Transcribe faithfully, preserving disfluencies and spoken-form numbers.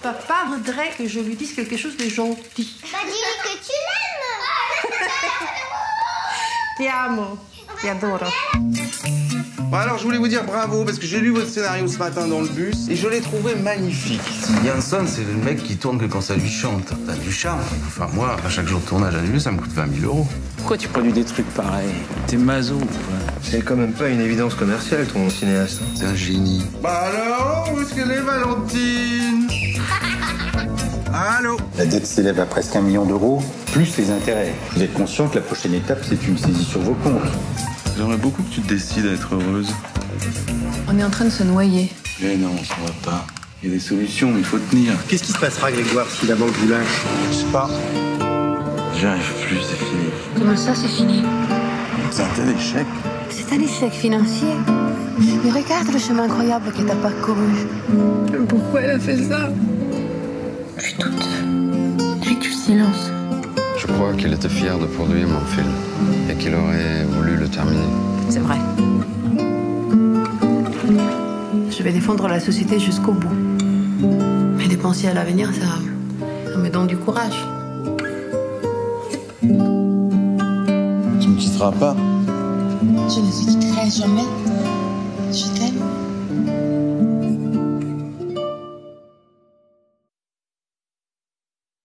Papa voudrait que je lui dise quelque chose de gentil. Bah dis-lui que tu l'aimes. Ti amo, ti adoro. Bon alors, je voulais vous dire bravo, parce que j'ai lu votre scénario ce matin dans le bus, et je l'ai trouvé magnifique. Mia Hansen, c'est le mec qui tourne que quand ça lui chante. T'as du charme. Enfin, moi, à chaque jour de tournage annulé, ça me coûte vingt mille euros. Pourquoi tu produis des trucs pareils? T'es maso ou quoi? C'est quand même pas une évidence commerciale, ton cinéaste. C'est un génie. Bah alors, où est-ce qu'elle est, Valentine? Allô? La dette s'élève à presque un million d'euros, plus les intérêts. Vous êtes conscient que la prochaine étape, c'est une saisie sur vos comptes. J'aimerais beaucoup que tu te décides à être heureuse. On est en train de se noyer. Mais non, ça va pas. Il y a des solutions, mais il faut tenir. Qu'est-ce qui se passera, Grégoire, si la banque vous lâche? Je sais pas. J'y arrive plus, c'est fini. Comment ça, c'est fini? C'est un tel échec. C'est un échec financier. Mais regarde le chemin incroyable que t'as parcouru. Pourquoi elle a fait ça? Je suis toute seule. Avec du silence. Je crois qu'il était fier de produire mon film et qu'il aurait voulu le terminer. C'est vrai. Je vais défendre la société jusqu'au bout. Mais de penser à l'avenir, ça, ça me donne du courage. Tu me quitteras pas. Je ne te quitterai jamais. Je t'aime.